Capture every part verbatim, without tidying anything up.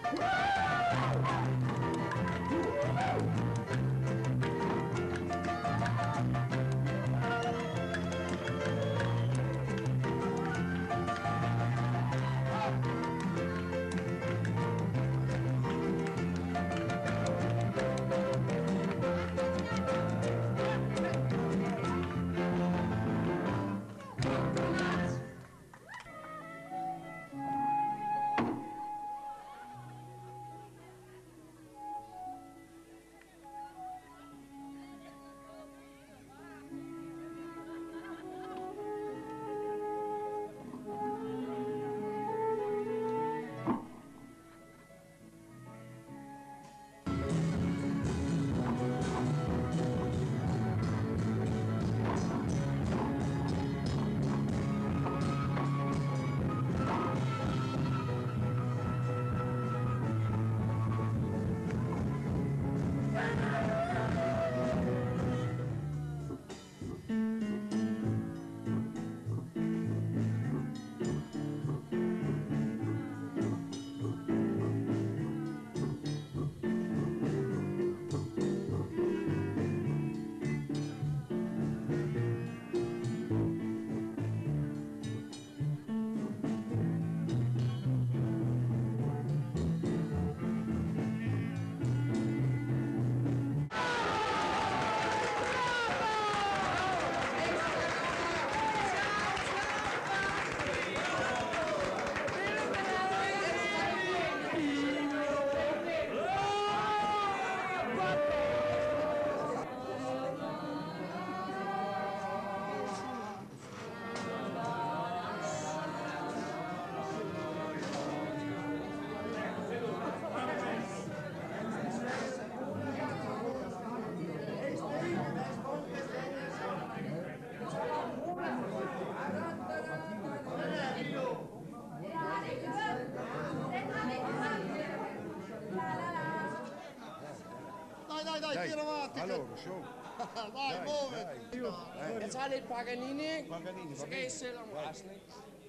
dai, dai, dai, tira avanti. Allora, show. Dai, Dai, muoviti. dai. Jetzt alle Paganini. Paganini, va Se bene. che se la muasni.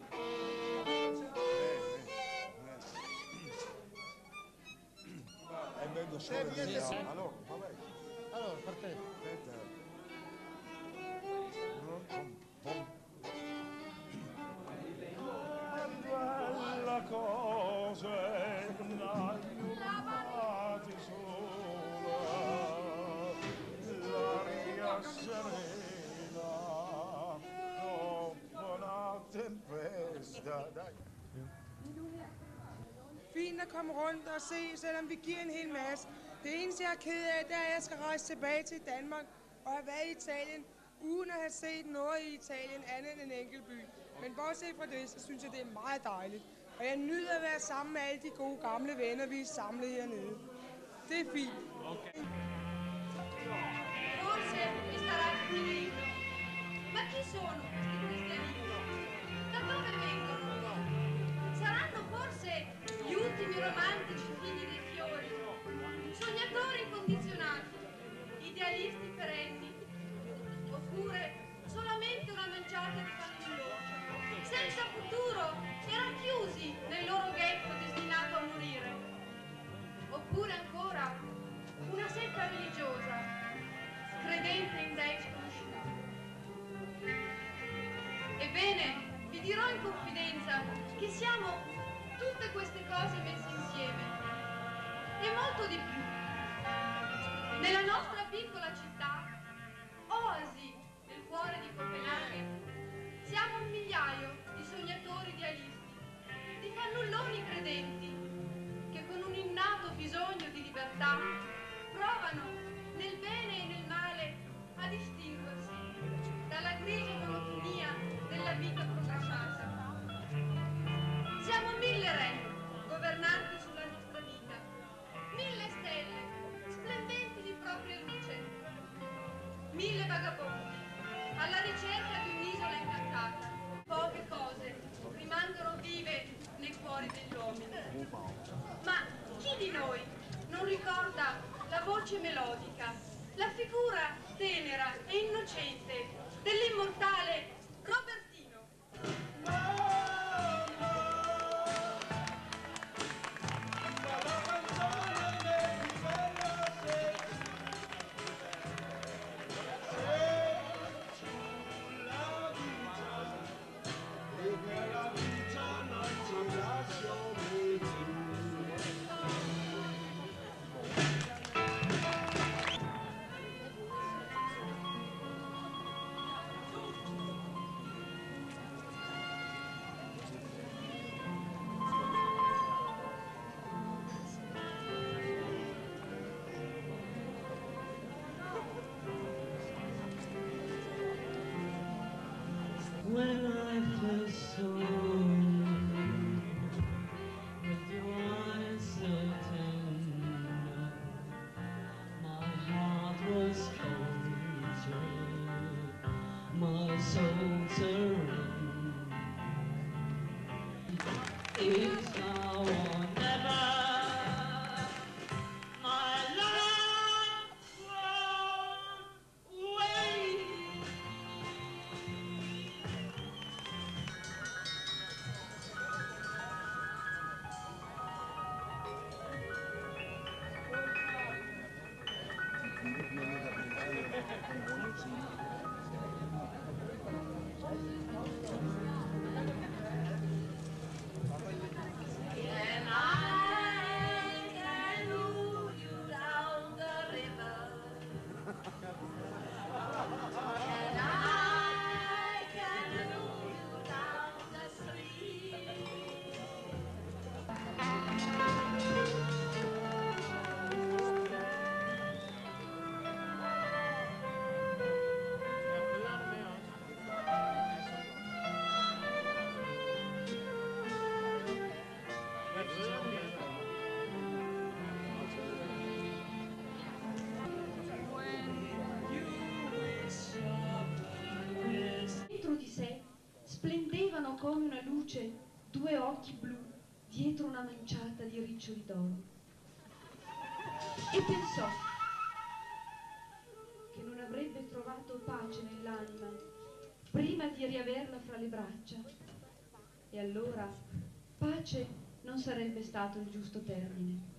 È bello solo Sì, sì, sì. allora, vabbè. Allora, per te. Aspetta. Bella cosa è innamorati sola, l'aria serena dopo una tempesta. Dai. Fint at komme rundt og se, selvom vi giver en hel masse. Det eneste, jeg er ked af, det er, at jeg skal rejse tilbage til Danmark og have været i Italien, uden at have set noget i Italien andet end en enkelt by. Men bortset fra det, så synes jeg, det er meget dejligt. Og jeg nyder at være sammen med alle de gode gamle venner, vi er samlet hernede. Det er fint. Okay. Forse mi starà finendo. Ma chi sono questi cristianini? Da dove vengono? Saranno forse gli ultimi romantici figli dei fiori, sognatori incondizionati, idealisti perenni, oppure solamente una manciata di fannulloni, senza futuro e racchiusi nel loro ghetto destinato a morire. Oppure ancora una setta religiosa, credente in dei sconosciuti. Ebbene, vi dirò in confidenza che siamo tutte queste cose messe insieme e molto di più. Nella nostra piccola città, oasi nel cuore di Copenaghen, siamo un migliaio di sognatori idealisti, di fannulloni credenti che con un innato bisogno di libertà provano nel bene e nel male a distinguersi dalla grigia monotonia della vita programmata. Siamo mille re governanti sulla nostra vita, mille stelle splendenti di propria luce, mille vagabondi alla ricerca di un'isola incantata. Poche cose rimangono vive nei cuori degli uomini. Ma chi di noi non ricorda la voce melodica, la figura tenera e innocente dell'immortale Robertino? Bye. first saw with your eyes so tender, my heart was cold, my soul surrendered. It's now or never. My love flown away. And I can move you down the river. And I can move you down the street. Dentro di sé splendevano come una luce due occhi blu dietro una manciata di riccioli d'oro. E pensò che non avrebbe trovato pace nell'anima prima di riaverla fra le braccia. E allora pace non sarebbe stato il giusto termine.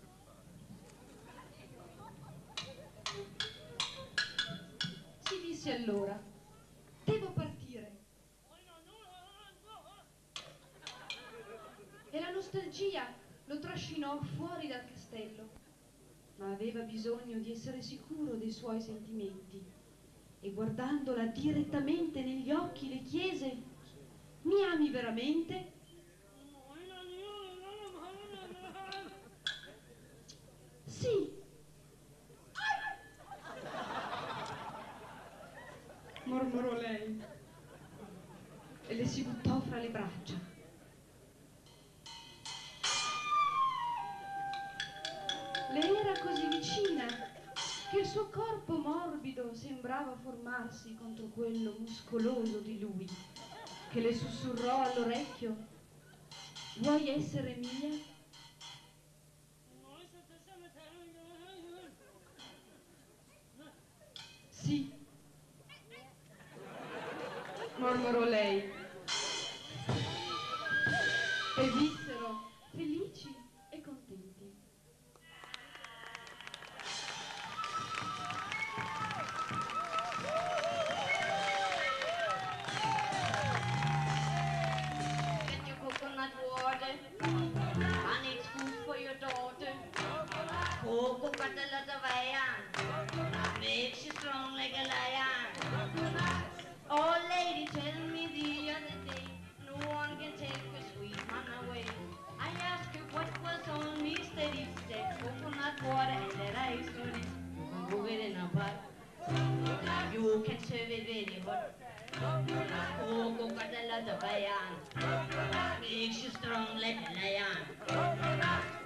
Si disse allora: devo partire. E la nostalgia lo trascinò fuori dal castello, ma aveva bisogno di essere sicuro dei suoi sentimenti e guardandola direttamente negli occhi le chiese: mi ami veramente? Sì. Mormorò lei e le si buttò fra le braccia. Le era così vicina che il suo corpo morbido sembrava formarsi contro quello muscoloso di lui, che le sussurrò all'orecchio: vuoi essere mia? Sì, mormorò lei, e vissero felici e contenti. Get your coconut water, and it's food for your daughter. Cocoa got a lot of iron, makes you strong like a lion. Oh lady, tell me the other day, no one can take a sweet man away. I asked her what was on me, steady, said coconut water and that ice cream. You can cook it in a pot, you can serve it very hot. Cocoa got a lot of iron, makes you strong like a lion.